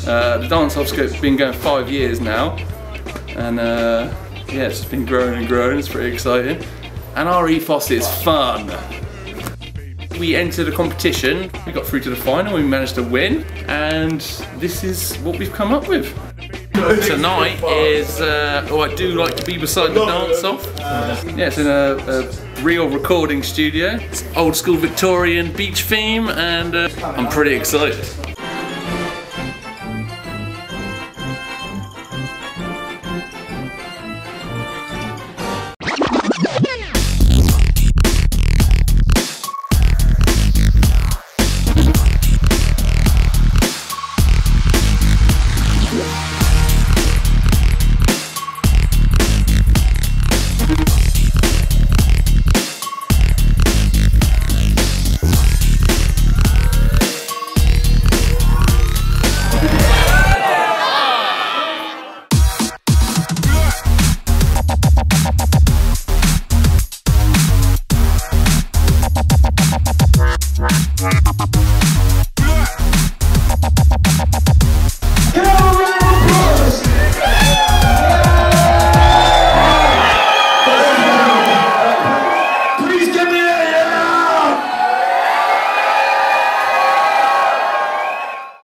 The dance off's been going 5 years now, and yeah, it's just been growing and growing. It's pretty exciting, and our ethos is fun. We entered a competition, we got through to the final, we managed to win, and this is what we've come up with. Tonight is, oh, I do like to be beside the dance off. Yeah, it's in a real recording studio. It's old school Victorian beach theme, and I'm pretty excited.